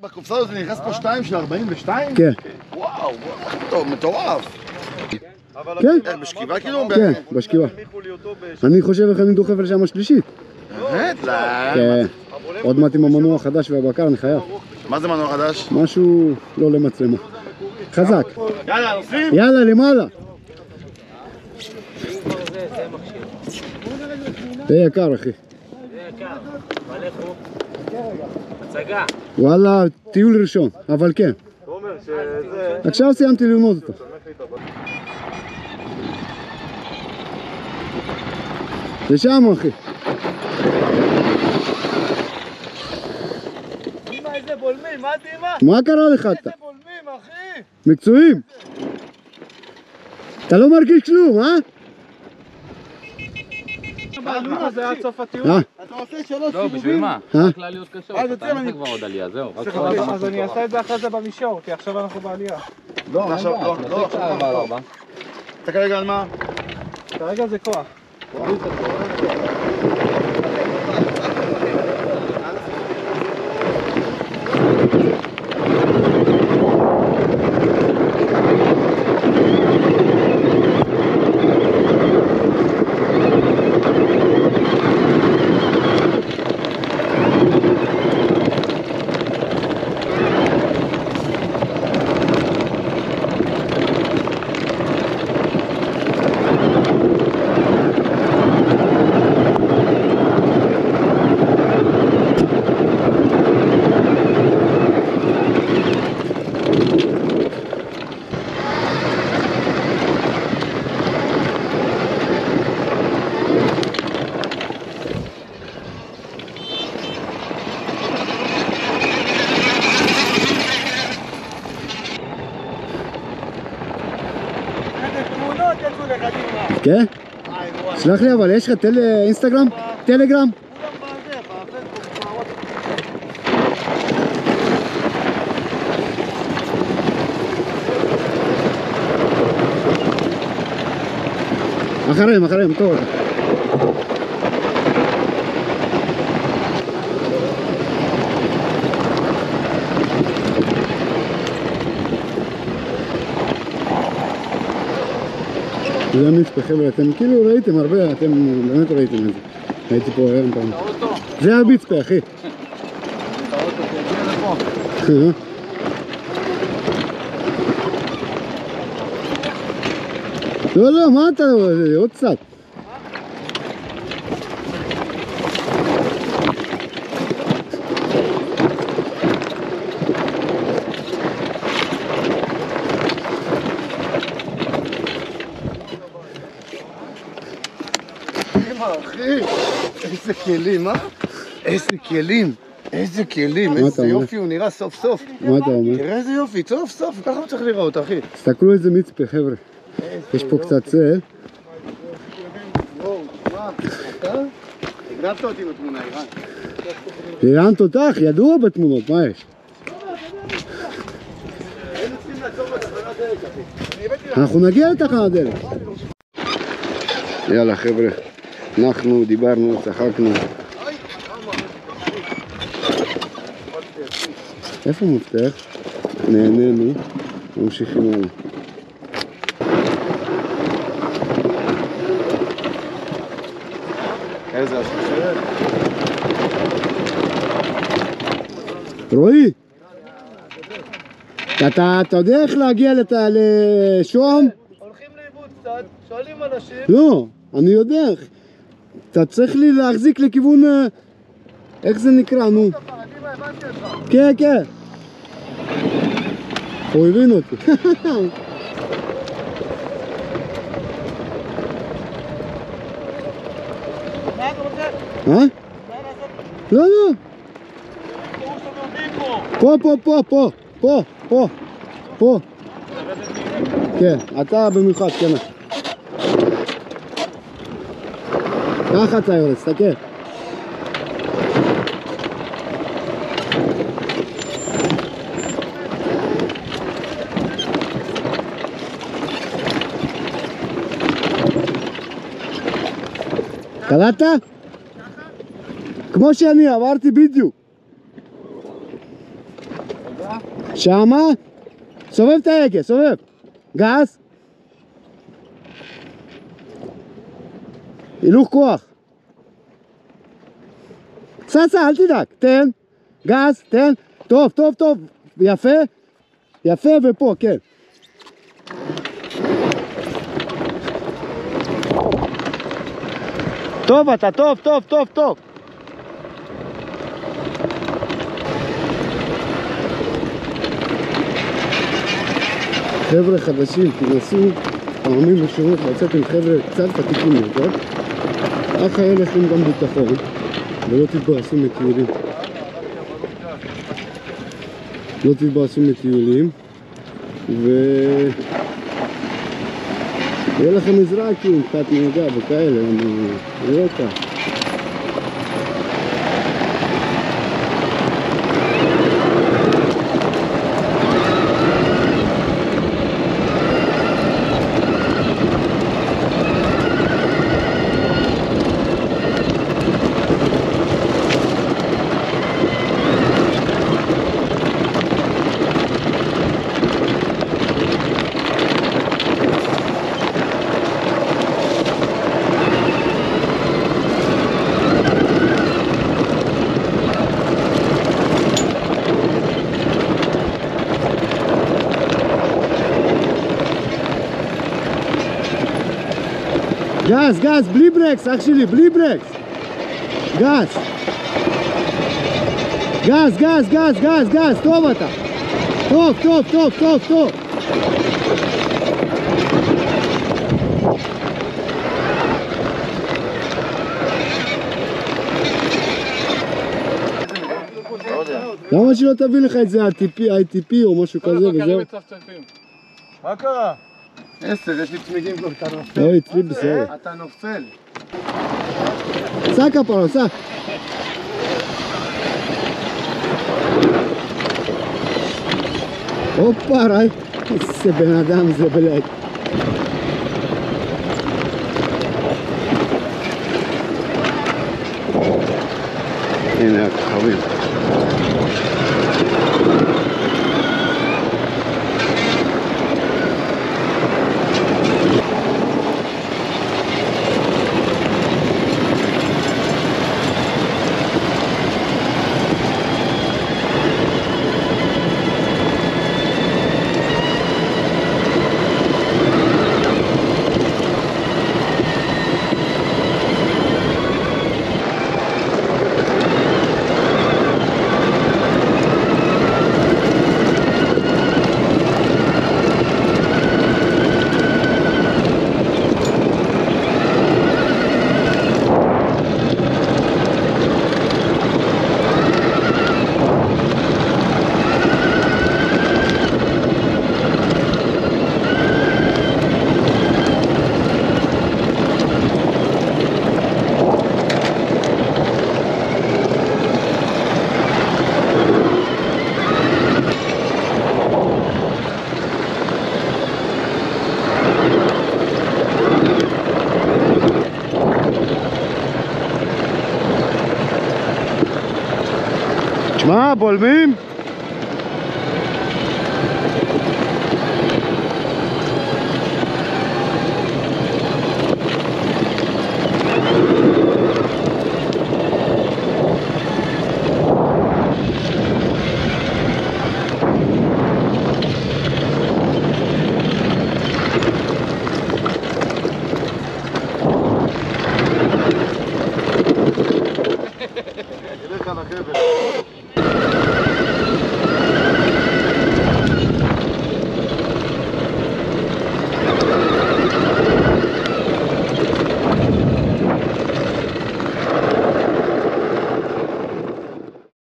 בקופסה הזאת נכנס פה 2 של 42? כן. וואו, טוב, מטורף. כן? בשכיבה כאילו? כן, בשכיבה. אני חושב איך אני דוחף לשם השלישית. באמת? כן. עוד מעט עם המנוע החדש והבקר, אני חייב. מה זה מנוע חדש? משהו לא למצלמה. חזק. יאללה, נוסעים? יאללה, למעלה. זה יקר, אחי. הצגה. וואלה, טיול ראשון, אבל כן. עכשיו סיימתי ללמוד אותו. זה שם, אחי. אמא, איזה בולמים, מה אמא? מה קרה לך אתה? איזה בולמים, אחי? מקצועיים? אתה לא מרגיש כלום, אה? זה עד סוף הטיול. אתה עושה 3 סיבובים? לא, בשביל מה? רק לעליות קשות, אתה אין לך כבר עוד עלייה, זהו. אז אני אעשה את זה אחרי זה במישור, כי עכשיו אנחנו בעלייה. לא, עכשיו לא. אתה כרגע על מה? כרגע זה כוח. כן? שלח לי, אבל יש לך אינסטגרם? טלגרם? אחריהם, טוב. זה מצפה, חבר'ה, אתם כאילו ראיתם הרבה, אתם באמת ראיתם את זה. הייתי פה היום פעם. זה המצפה, אחי. לא, מה אתה, עוד קצת. אחי, איזה כלים, אה? איזה כלים, איזה יופי הוא נראה סוף סוף. מה אתה אומר? תראה איזה יופי, סוף סוף, ככה הוא צריך לראות, אחי. תסתכלו איזה מצפה, חבר'ה. יש פה קצת צל. וואו, מה? אתה? הגרבת אותי בתמונה, אירן. אירן תותח, ידוע בתמונות, מה יש? אנחנו נגיע לתחנת דלק. יאללה חבר'ה, אנחנו דיברנו, צחקנו. איפה מפתח? נהנינו, ממשיכים הלאה. איזה השחררת? רועי, אתה יודע איך להגיע לשוהם? הולכים לאיבוד קצת, שואלים אנשים. לא, אני יודע. אתה צריך לי להחזיק לכיוון... איך זה נקרא, נו? כן, כן. הוא הבין אותי. מה אתה רוצה? אה? לא, לא. פה. כן, אתה במיוחד, כן. ככה אתה יורד, תסתכל. קלטת? כמו שאני עברתי בדיוק. שמה, סובב את ההגה, סובב. גז. הילוך כוח. סע, אל תדאג, תן. גז, תן. טוב, טוב, טוב. יפה. יפה ופה, כן. טוב אתה, טוב, טוב, טוב, טוב. חבר'ה חדשים, תנסו פעמים ראשונות לצאת עם חבר'ה קצת ותיקים יותר. ככה יהיה לכם גם ביטחון ולא תתבאסו מטיולים. לא תתבאסו מטיולים ויהיה לכם עזרה כאילו קצת נהגה וכאלה, אני לא כך. גז, גז, בלי ברקס, אח שלי, בלי ברקס. גז. גז, גז, גז, גז, גז, טוב אתה. טוב, טוב, טוב, טוב, טוב. למה שלא תביא לך את זה ITP או משהו כזה וזהו? מה קרה? 10, יש לי צמיגים כבר, אתה נופל. לא, אצלי בסדר. אתה נופל. סע כפרה, סע. הופה, ראי. איזה בן אדם זה בלעד. הנה הכוכבים. מה, בולמים? תלך על החבל.